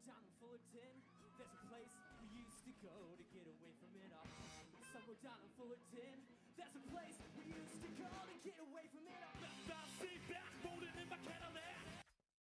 down in Fullerton, there's a place we used to go to get away from it all. Somewhere down in Fullerton, there's a place we used to go to get away from it all. Now sit back, rolling in my Cadillac.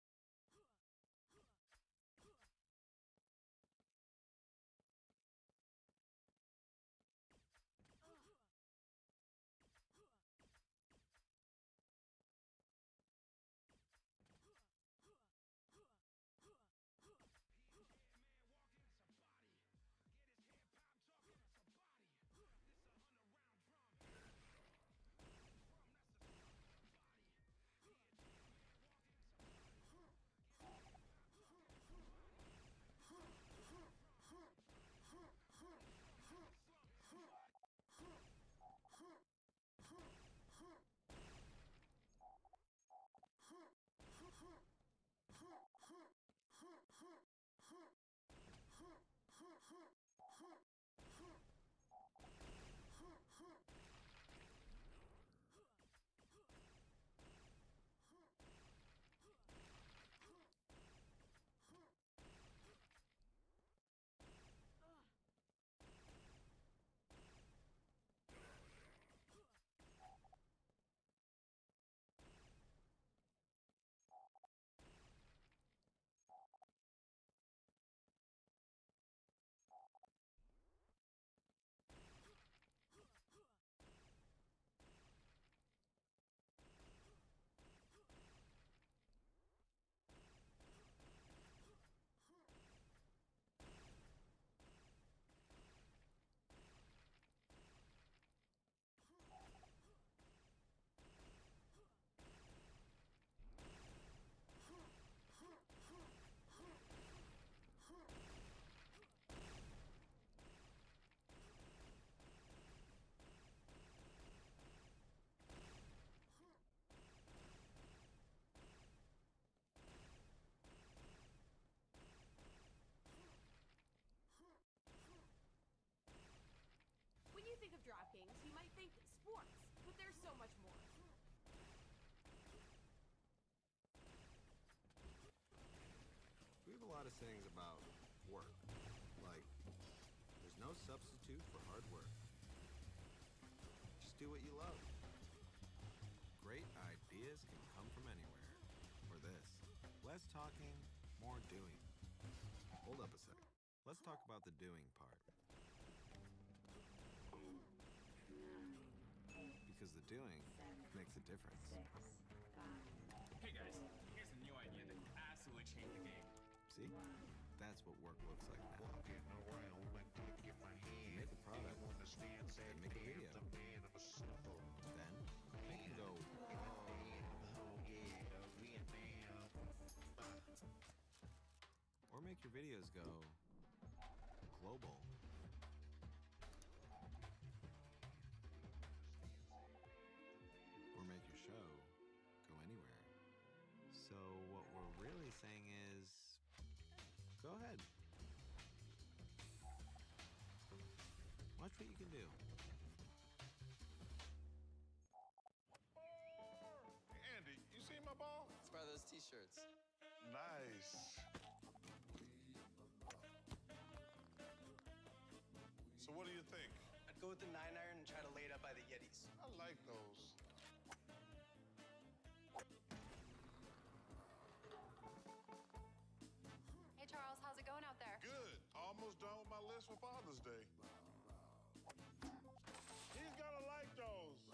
When you think of DraftKings, you might think sports, but there's so much more. We have a lot of sayings about work, like, there's no substitute for hard work. Just do what you love. Great ideas can come from anywhere. Or this, less talking, more doing. Hold up a sec. Let's talk about the doing part. Because the doing makes a difference. Hey guys, here's a new idea that could absolutely change the game. See? That's what work looks like now. You make a product, then make a video. Then you can go, or make your videos go global. Or make your show go anywhere. So what we're really saying is, go ahead. Watch what you can do. Hey, Andy, you seen my ball? It's by those t-shirts. Nice. So what do you think? I'd go with the 9-iron and try to lay it up by the Yetis. I like those. Hey, Charles, how's it going out there? Good. Almost done with my list for Father's Day. He's gonna like those.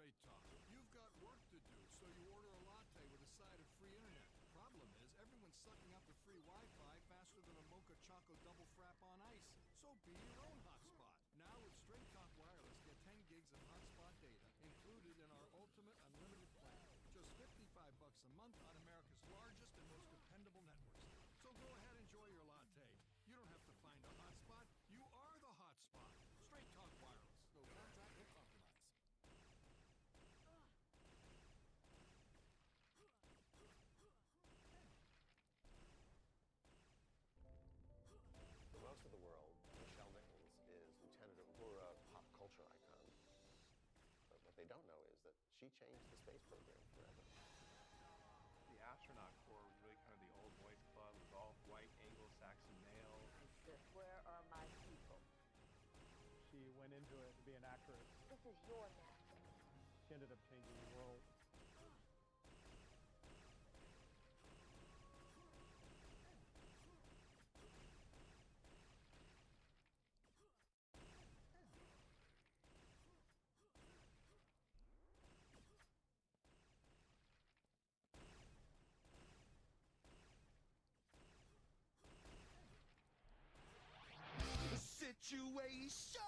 Straight Talk. You've got work to do, so you order a latte with a side of free internet. Problem is, everyone's sucking up the free Wi-Fi faster than a Mocha Choco double frap on ice. So be your own hotspot. Now with Straight Talk Wireless, get 10 gigs of hotspot data included in our ultimate unlimited plan. Just $55 a month on America's largest and most dependable networks. So go ahead and enjoy your latte. You don't have to find a hotspot. You are the hotspot. Straight Talk Wireless. No contract, no compromise. For most of the world, Nichelle Nichols is Lieutenant Uhura, pop culture icon. But what they don't know is that she changed the space program forever. The astronaut corps was really kind of the old boys club. It was all white Anglo-Saxon males. Where are my people? She went into it to be an actress. This is your master. She ended up changing the world. Situations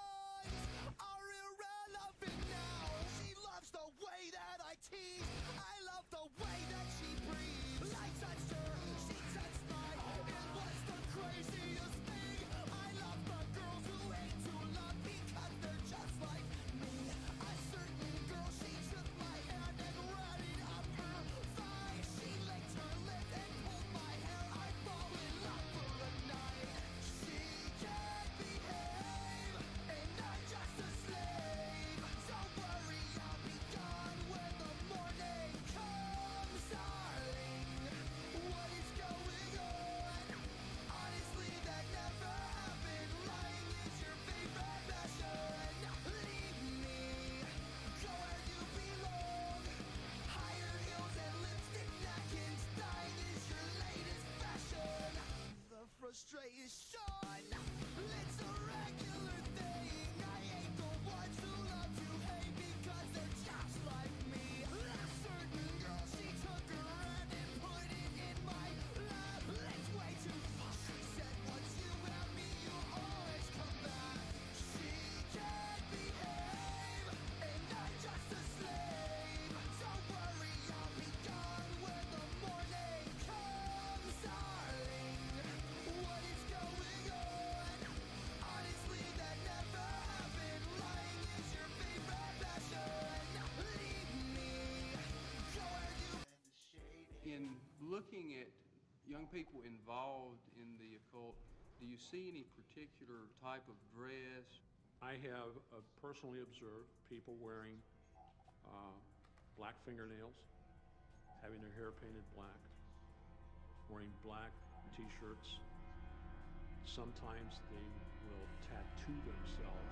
are irrelevant now. She loves the way that I tease. I love the way that she breathes. I touched her, she touched mine. It was the craziest thing. I love the girls who hate to love because they're just like me. A certain girl, she took my hand and ran it up her thigh. She licked her lip and pulled my hair. I'd fall in love for a night. She can't behave, and I'm just a slave. Don't worry, I'll be gone when the morning comes, darling. What is going on? Honestly, that never happened. Lying is your favorite passion. Leave me, go where you belong. Higher heels and lipstick napkins. Dying is your latest fashion. The frustration, it's a regular thing. I hate the ones who love to hate because they're just like me. A certain girl, she took her hand and put it in my lap. It's way too far. She said, once you have me, you always come back. She can't behave, and I'm just a slave. Don't worry, I'll be gone when the morning comes, darling. What is going on? Honestly, that never happened. Lying is your favorite passion. Leave me, go where you. In looking at young people involved in the occult, do you see any particular type of dress? I have personally observed people wearing black fingernails, having their hair painted black, wearing black t-shirts. Sometimes they will tattoo themselves.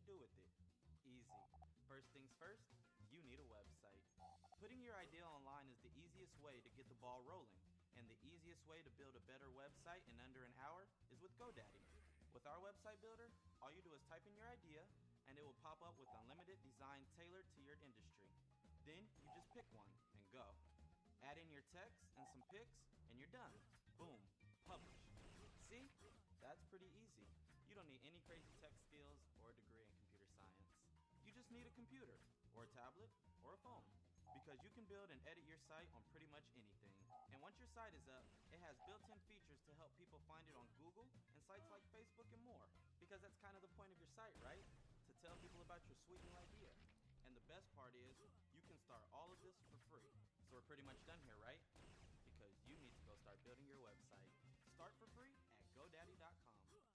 to do with it? Easy. First things first, you need a website. Putting your idea online is the easiest way to get the ball rolling, and the easiest way to build a better website in under an hour is with GoDaddy. With our website builder, all you do is type in your idea, and it will pop up with unlimited design tailored to your industry. Then you just pick one and go. Add in your text and some pics, and you're done. Boom. Publish. See? That's pretty easy. You don't need any crazy tech skills or a degree in computer science. You just need a computer, or a tablet, or a phone. Because you can build and edit your site on pretty much anything. And once your site is up, it has built-in features to help people find it on Google and sites like Facebook and more. Because that's kind of the point of your site, right? To tell people about your sweet new idea. And the best part is, you can start all of this for free. So we're pretty much done here, right? Because you need to go start building your website. Start for free at GoDaddy.com.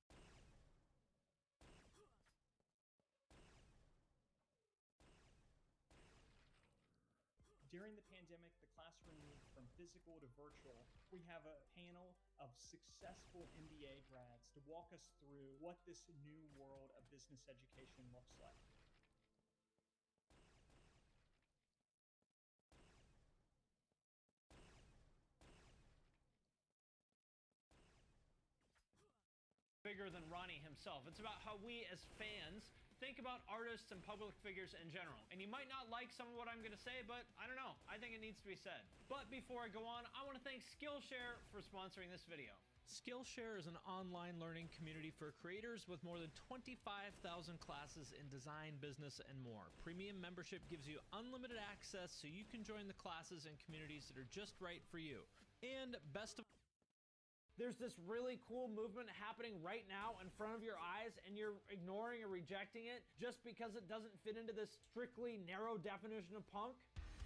During the pandemic, the classroom moved from physical to virtual. We have a panel of successful MBA grads to walk us through what this new world of business education looks like. Bigger than Ronnie himself. It's about how we as fans think about artists and public figures in general. And you might not like some of what I'm gonna say, but I don't know. I think it needs to be said. But before I go on, I wanna thank Skillshare for sponsoring this video. Skillshare is an online learning community for creators with more than 25,000 classes in design, business, and more. Premium membership gives you unlimited access so you can join the classes and communities that are just right for you. And best of there's this really cool movement happening right now in front of your eyes, and you're ignoring or rejecting it just because it doesn't fit into this strictly narrow definition of punk.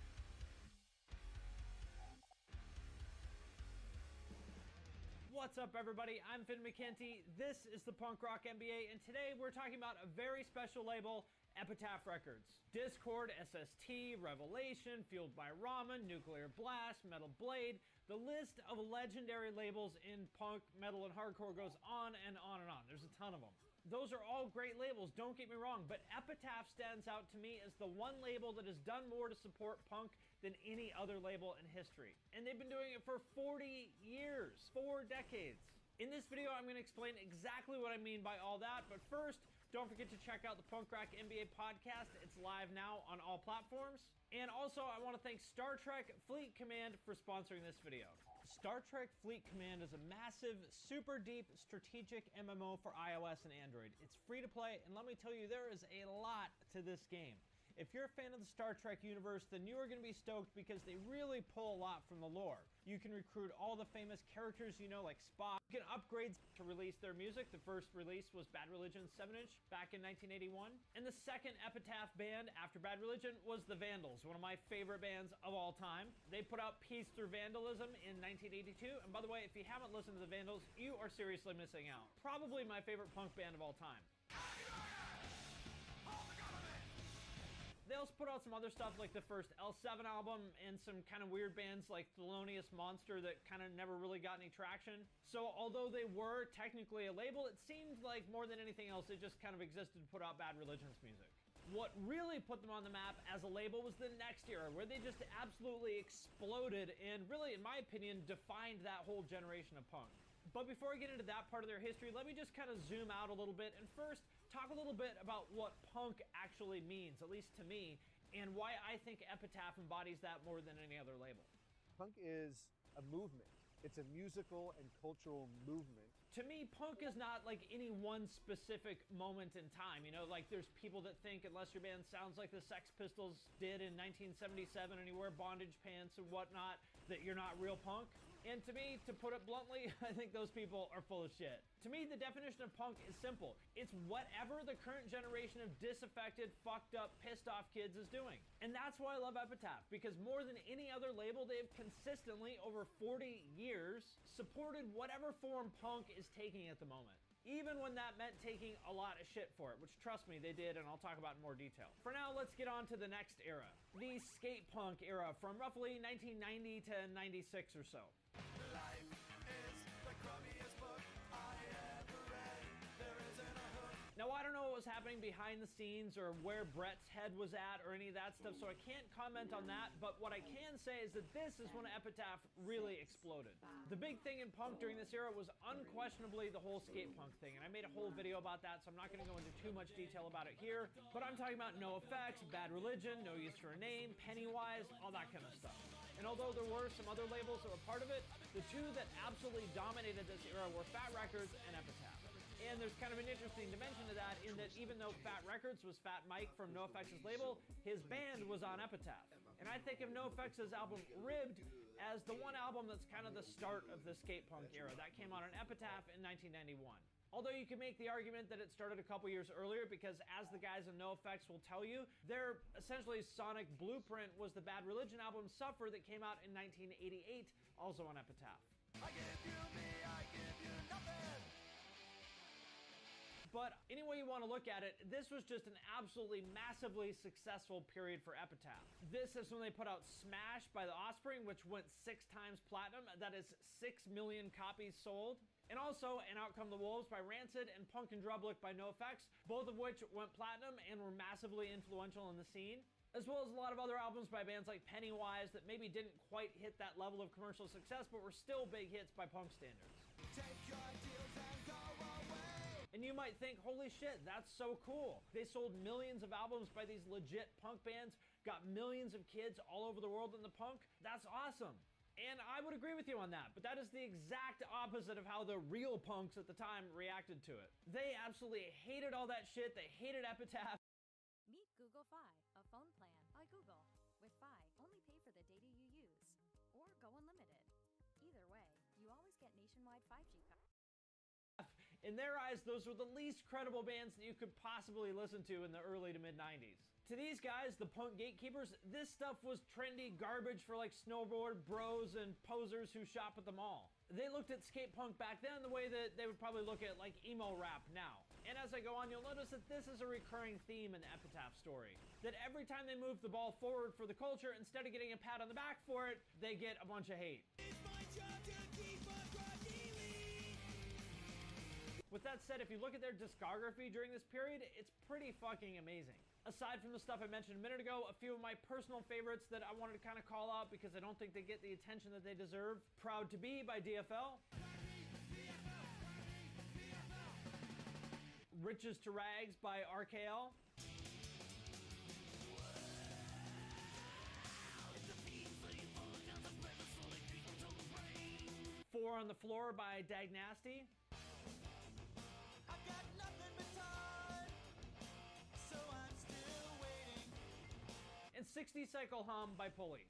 What's up, everybody? I'm Finn McKenty. This is the Punk Rock MBA, and today we're talking about a very special label, Epitaph Records. Discord, SST, Revelation, Fueled by Ramen, Nuclear Blast, Metal Blade. The list of legendary labels in punk, metal, and hardcore goes on and on and on. There's a ton of them. Those are all great labels, don't get me wrong, but Epitaph stands out to me as the one label that has done more to support punk than any other label in history. And they've been doing it for 40 years, 4 decades. In this video, I'm going to explain exactly what I mean by all that, but first, don't forget to check out the Punk Rock MBA podcast. It's live now on all platforms. And also, I want to thank Star Trek Fleet Command for sponsoring this video. Star Trek Fleet Command is a massive, super deep, strategic MMO for iOS and Android. It's free to play, and let me tell you, there is a lot to this game. If you're a fan of the Star Trek universe, then you are going to be stoked because they really pull a lot from the lore. You can recruit all the famous characters you know, like Spock. You can upgrade to release their music. The first release was Bad Religion's 7-inch back in 1981. And the second Epitaph band after Bad Religion was the Vandals, one of my favorite bands of all time. They put out Peace Through Vandalism in 1982. And by the way, if you haven't listened to the Vandals, you are seriously missing out. Probably my favorite punk band of all time. They also put out some other stuff like the first L7 album and some kind of weird bands like Thelonious Monster that kind of never really got any traction. So although they were technically a label, it seemed like more than anything else, they just kind of existed to put out Bad Religion's music. What really put them on the map as a label was the next era, where they just absolutely exploded and really, in my opinion, defined that whole generation of punk. But before I get into that part of their history, let me just kind of zoom out a little bit and first talk a little bit about what punk actually means, at least to me, and why I think Epitaph embodies that more than any other label. Punk is a movement. It's a musical and cultural movement. To me, punk is not like any one specific moment in time. You know, like there's people that think unless your band sounds like the Sex Pistols did in 1977 and you wear bondage pants and whatnot, that you're not real punk. And to me, to put it bluntly, I think those people are full of shit. To me, the definition of punk is simple. It's whatever the current generation of disaffected, fucked up, pissed off kids is doing. And that's why I love Epitaph, because more than any other label, they've consistently, over 40 years, supported whatever form punk is taking at the moment. Even when that meant taking a lot of shit for it, which trust me, they did, and I'll talk about in more detail. For now, let's get on to the next era. The skate punk era from roughly 1990 to 96 or so. Life is the crummiest book I ever read. There isn't a hook. Now, I don't know what was happening happening behind the scenes or where Brett's head was at or any of that stuff, so I can't comment on that, but what I can say is that this is when Epitaph really exploded. The big thing in punk during this era was unquestionably the whole skate punk thing, and I made a whole video about that, so I'm not going to go into too much detail about it here, but I'm talking about NoFX, Bad Religion, No Use for a Name, Pennywise, all that kind of stuff. And although there were some other labels that were part of it, the two that absolutely dominated this era were Fat Records and Epitaph. And there's kind of an interesting dimension to that in that even though Fat Records was Fat Mike from NoFX's label, his band was on Epitaph. And I think of NoFX's album Ribbed as the one album that's kind of the start of the skate punk era. That came out on Epitaph in 1991. Although you can make the argument that it started a couple years earlier because as the guys in NoFX will tell you, their essentially sonic blueprint was the Bad Religion album Suffer that came out in 1988, also on Epitaph. I give you me, I give you nothing. But any way you want to look at it, this was just an absolutely massively successful period for Epitaph. This is when they put out Smash by The Offspring, which went 6 times platinum. That is 6 million copies sold. And also And Out Come the Wolves by Rancid and Punk and Drublic by NoFX, both of which went platinum and were massively influential in the scene. As well as a lot of other albums by bands like Pennywise that maybe didn't quite hit that level of commercial success, but were still big hits by punk standards. Take your deals and go away. And you might think, holy shit, that's so cool. They sold millions of albums by these legit punk bands, got millions of kids all over the world in the punk. That's awesome. And I would agree with you on that, but that is the exact opposite of how the real punks at the time reacted to it. They absolutely hated all that shit. They hated Epitaph. Meet Google Fi, a phone plan by Google. With Fi, only pay for the data you use. Or go unlimited. Either way, you always get nationwide 5G coverage. In their eyes, those were the least credible bands that you could possibly listen to in the early to mid-90s. To these guys, the punk gatekeepers, this stuff was trendy garbage for like snowboard bros and posers who shop at the mall. They looked at skate punk back then the way that they would probably look at like emo rap now. And as I go on, you'll notice that this is a recurring theme in the Epitaph story. That every time they move the ball forward for the culture, instead of getting a pat on the back for it, they get a bunch of hate. With that said, if you look at their discography during this period, it's pretty fucking amazing. Aside from the stuff I mentioned a minute ago, a few of my personal favorites that I wanted to kind of call out because I don't think they get the attention that they deserve. Proud to Be by DFL. Riches to Rags by RKL. Four on the Floor by Dag Nasty. And 60 Cycle Hum by Pulley.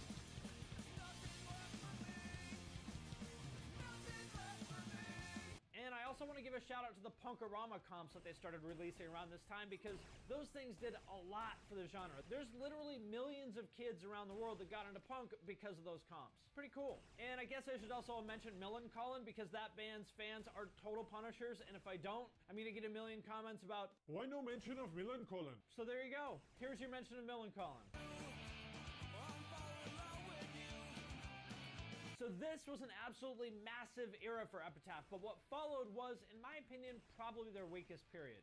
And I also want to give a shout out to the Punk-O-Rama comps that they started releasing around this time because those things did a lot for the genre. There's literally millions of kids around the world that got into punk because of those comps. Pretty cool. And I guess I should also mention Millencolin because that band's fans are total punishers, and if I don't, I'm gonna get a million comments about why no mention of Millencolin? So there you go. Here's your mention of Millencolin. So this was an absolutely massive era for Epitaph, but what followed was, in my opinion, probably their weakest period.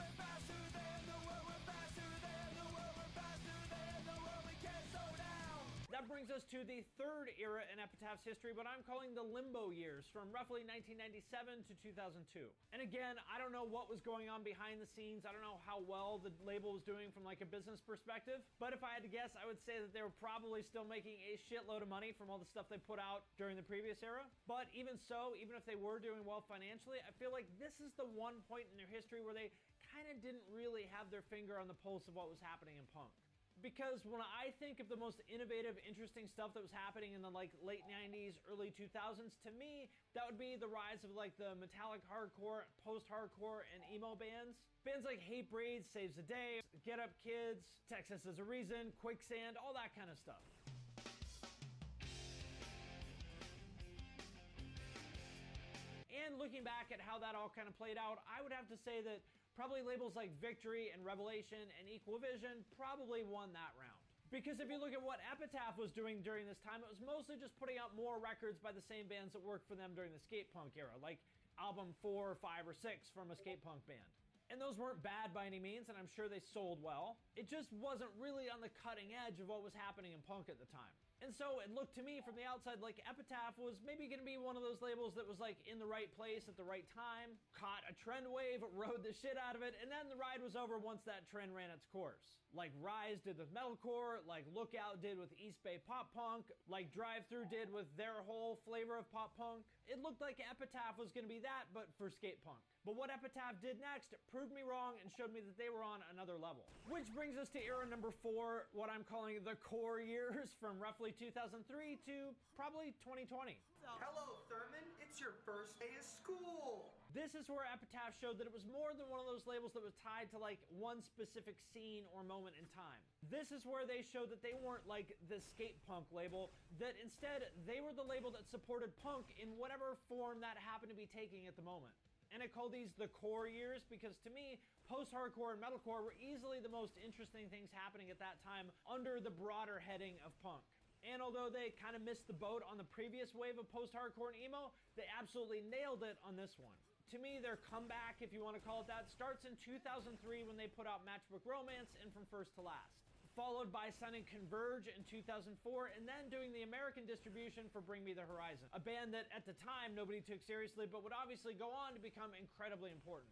That brings us to the third era in Epitaph's history, what I'm calling the limbo years, from roughly 1997 to 2002. And again, I don't know what was going on behind the scenes. I don't know how well the label was doing from like a business perspective. But if I had to guess, I would say that they were probably still making a shitload of money from all the stuff they put out during the previous era. But even so, even if they were doing well financially, I feel like this is the one point in their history where they kind of didn't really have their finger on the pulse of what was happening in punk. Because when I think of the most innovative, interesting stuff that was happening in the like late 90s, early 2000s, to me, that would be the rise of like the metallic hardcore, post-hardcore, and emo bands. Bands like Hatebreed, Saves the Day, Get Up Kids, Texas is a Reason, Quicksand, all that kind of stuff. And looking back at how that all kind of played out, I would have to say that probably labels like Victory and Revelation and Equal Vision probably won that round. Because if you look at what Epitaph was doing during this time, it was mostly just putting out more records by the same bands that worked for them during the skate punk era, like album 4, 5, or 6 from a skate punk band. And those weren't bad by any means, and I'm sure they sold well. It just wasn't really on the cutting edge of what was happening in punk at the time. And so it looked to me from the outside like Epitaph was maybe going to be one of those labels that was like in the right place at the right time, caught a trend wave, rode the shit out of it, and then the ride was over once that trend ran its course. Like Rise did with metalcore, like Lookout did with East Bay pop punk, like Drive-Thru did with their whole flavor of pop punk. It looked like Epitaph was going to be that, but for skate punk. But what Epitaph did next proved me wrong and showed me that they were on another level. Which brings us to era number 4, what I'm calling the core years from roughly 2003 to probably 2020. Hello, Thurman. It's your first day of school. This is where Epitaph showed that it was more than one of those labels that was tied to like one specific scene or moment in time. This is where they showed that they weren't like the skate punk label, that instead they were the label that supported punk in whatever form that happened to be taking at the moment. And I call these the core years because to me, post-hardcore and metalcore were easily the most interesting things happening at that time under the broader heading of punk. And although they kind of missed the boat on the previous wave of post-hardcore and emo, they absolutely nailed it on this one. To me, their comeback, if you want to call it that, starts in 2003 when they put out Matchbook Romance and From First to Last, followed by signing Converge in 2004 and then doing the American distribution for Bring Me the Horizon, a band that at the time nobody took seriously but would obviously go on to become incredibly important.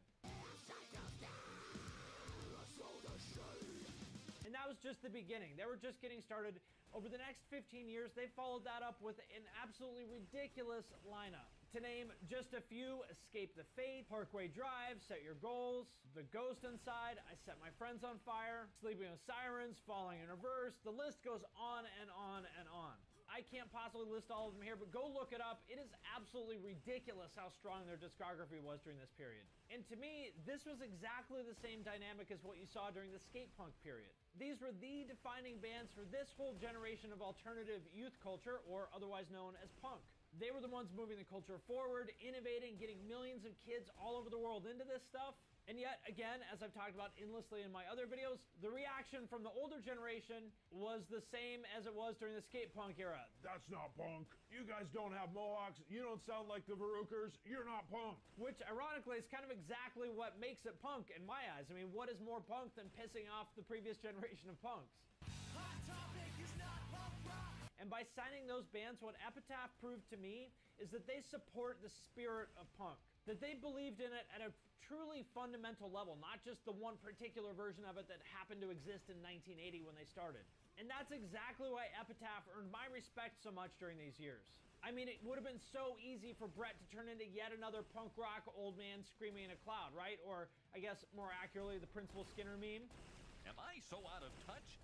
And that was just the beginning. They were just getting started. Over the next 15 years, they followed that up with an absolutely ridiculous lineup. To name just a few: Escape the Fate, Parkway Drive, Set Your Goals, The Ghost Inside, I Set My Friends on Fire, Sleeping with Sirens, Falling in Reverse. The list goes on and on and on. I can't possibly list all of them here, but go look it up. It is absolutely ridiculous how strong their discography was during this period. And to me, this was exactly the same dynamic as what you saw during the skate punk period. These were the defining bands for this whole generation of alternative youth culture, or otherwise known as punk. They were the ones moving the culture forward, innovating, getting millions of kids all over the world into this stuff. And yet, again, as I've talked about endlessly in my other videos, the reaction from the older generation was the same as it was during the skate punk era. That's not punk. You guys don't have mohawks. You don't sound like the Varukers. You're not punk. Which, ironically, is kind of exactly what makes it punk in my eyes. I mean, what is more punk than pissing off the previous generation of punks? Hot Topic is not punk rock. And by signing those bands, what Epitaph proved to me is that they support the spirit of punk. That they believed in it at a truly fundamental level, not just the one particular version of it that happened to exist in 1980 when they started. And that's exactly why Epitaph earned my respect so much during these years. I mean, it would have been so easy for Brett to turn into yet another punk rock old man screaming in a cloud, right? Or, I guess, more accurately, the Principal Skinner meme. Am I so out of touch?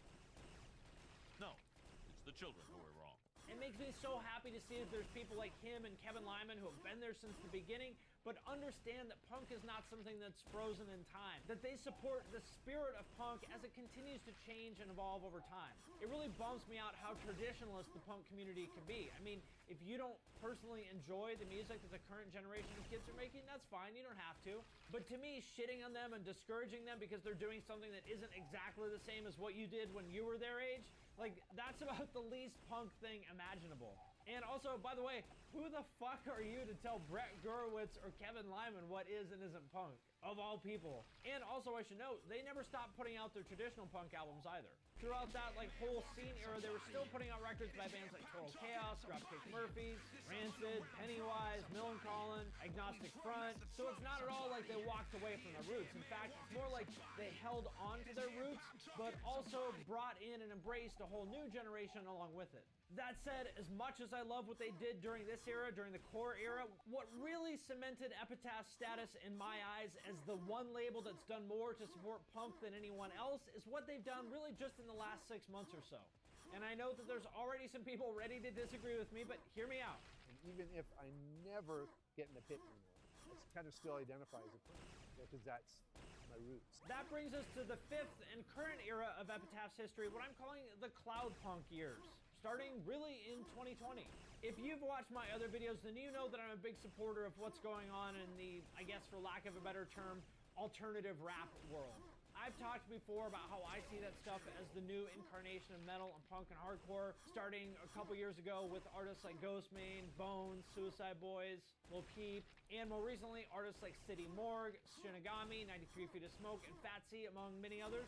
No, it's the children who are wrong. It makes me so happy to see that there's people like him and Kevin Lyman who have been there since the beginning, but understand that punk is not something that's frozen in time, that they support the spirit of punk as it continues to change and evolve over time. It really bums me out how traditionalist the punk community can be. I mean, if you don't personally enjoy the music that the current generation of kids are making, that's fine, you don't have to. But to me, shitting on them and discouraging them because they're doing something that isn't exactly the same as what you did when you were their age, like, that's about the least punk thing imaginable. And also, by the way, who the fuck are you to tell Brett Gurewitz or Kevin Lyman what is and isn't punk? Of all people. And also, I should note, they never stopped putting out their traditional punk albums either. Throughout that whole scene era, they were still putting out records by bands like Total Chaos, Dropkick Murphys, Rancid, Pennywise, Millencolin, Agnostic Front. So it's not at all like they walked away from their roots. In fact, it's more like they held on to their roots, but also brought in and embraced a whole new generation along with it. That said, as much as I love what they did during this era, during the core era, what really cemented Epitaph's status in my eyes as the one label that's done more to support punk than anyone else is what they've done really just in the last 6 months or so. And I know that there's already some people ready to disagree with me, but hear me out. And even if I never get in a pit anymore, I kind of still identify as a punk, because that's my roots. That brings us to the 5th and current era of Epitaph's history, what I'm calling the cloud punk years, starting really in 2020. If you've watched my other videos, then you know that I'm a big supporter of what's going on in the, I guess for lack of a better term, alternative rap world. I've talked before about how I see that stuff as the new incarnation of metal and punk and hardcore, starting a couple years ago with artists like Ghostmane, Bones, Suicide Boys, Lil Peep, and more recently artists like City Morgue, Shinigami, 93 Feet of Smoke, and Fatsy, among many others.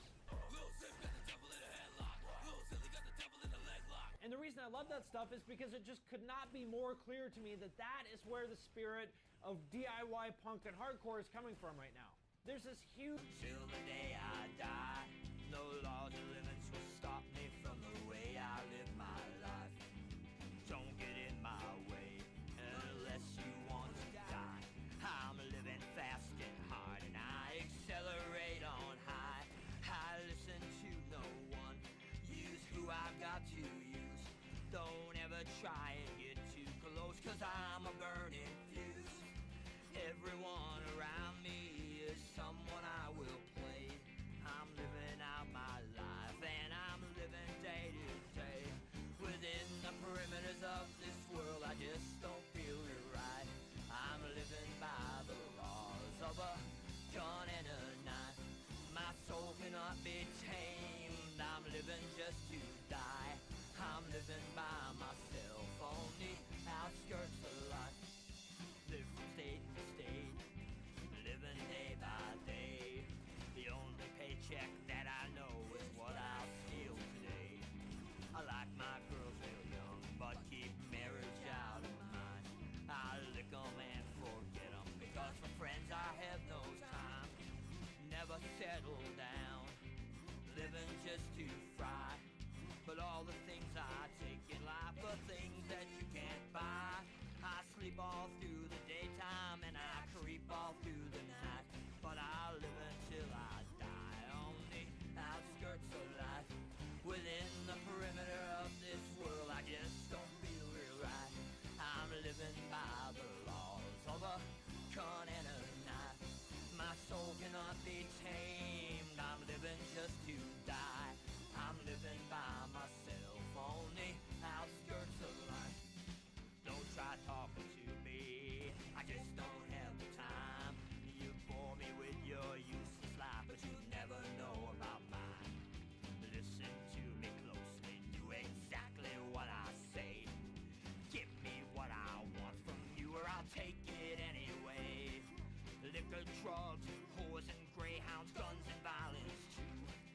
And the reason I love that stuff is because it just could not be more clear to me that that is where the spirit of DIY punk and hardcore is coming from right now. There's this huge... Till the day I die, no laws or limits will stop me from the way I live my life. Don't get in my way unless you want to die. I'm living fast and hard and I accelerate on high. I listen to no one, use who I've got to use. Don't ever try and get too close, cause I'm a burning fuse. Everyone around me is someone I will play. I'm living out my life and I'm living day to day. Within the perimeters of this world I just don't feel it right. I'm living by the laws of a gun and a knife. My soul cannot be tamed. I'm living just to die. I'm living by myself on the outskirts of life. Live from state to state, living day by day. The only paycheck that I know is what I'll steal today. I like my girls real young, but keep marriage out of mind. I lick 'em and forget 'em, because for friends I have no time. Never settle down, living just to fry. But all the things I take in life are things that you can't buy. I sleep all through the daytime and I creep all through the night. But I'll live until I die on the outskirts of life. Within the perimeter of this world I just don't feel real right. I'm living by the laws of a gun and a knife. My soul cannot be tamed. I'm living just to die. I'm living by myself on the outskirts of life. Don't try talking to me, I just don't have the time. You bore me with your useless life, but you never know about mine. Listen to me closely, do exactly what I say. Give me what I want from you or I'll take it anyway. Liquor, drugs, whores and greyhounds, guns and violence too.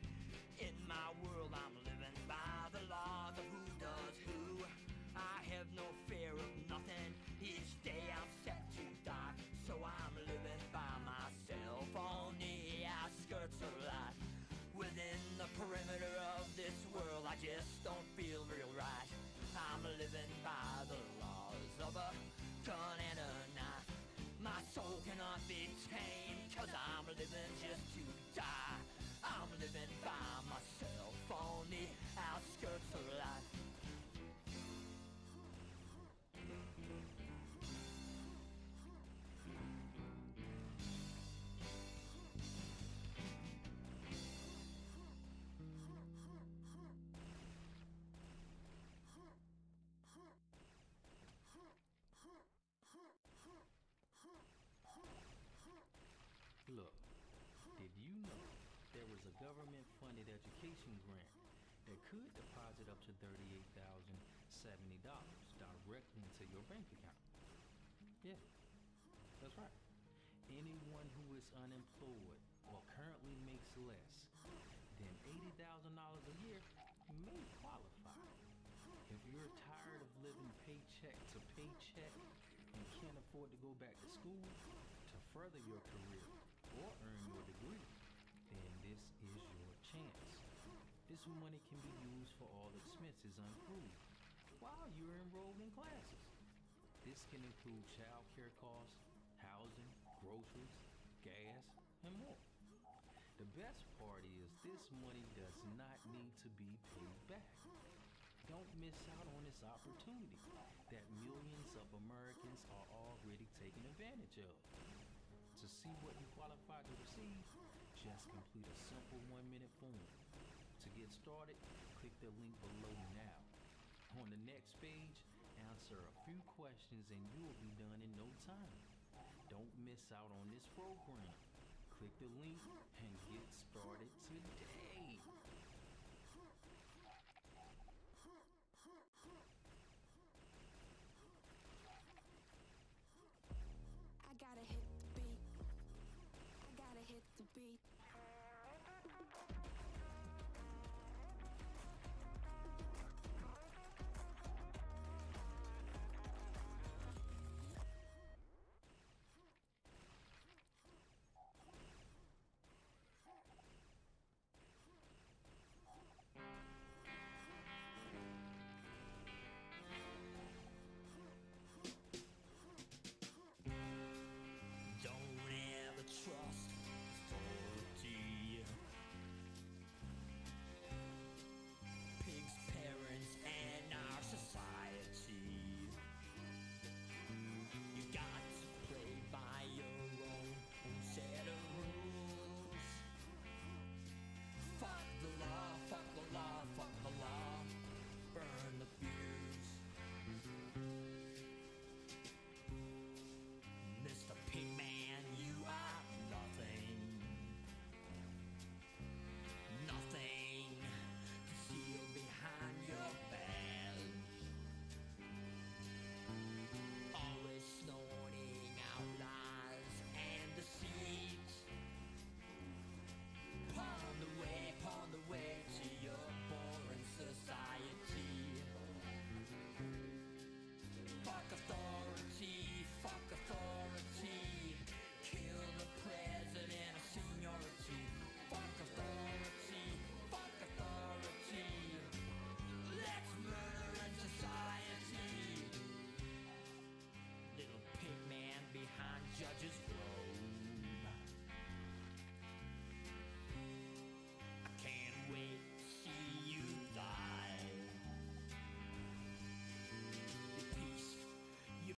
In my world I'm living by the laws of who does who. I have no fear of nothing, each day I'm set to die. So I'm living by myself on the outskirts of life. Within the perimeter of this world I just don't feel real right. I'm living by the laws of a gun and a knife. My soul cannot be tamed, cause I'm living just to die. I'm living by myself on the outskirts of life. Look, did you know there was a government-funded education grant that could deposit up to $38,070 directly into your bank account? Yeah, that's right. Anyone who is unemployed or currently makes less than $80,000 a year may qualify. If you're tired of living paycheck to paycheck and can't afford to go back to school to further your career or earn your degree, then this is your chance. This money can be used for all expenses unapproved while you're enrolled in classes. This can include child care costs, housing, groceries, gas, and more. The best part is this money does not need to be paid back. Don't miss out on this opportunity that millions of Americans are already taking advantage of. To see what you qualify to receive, just complete a simple 1-minute form. To get started, click the link below now. On the next page, answer a few questions and you'll be done in no time. Don't miss out on this program. Click the link and get started today.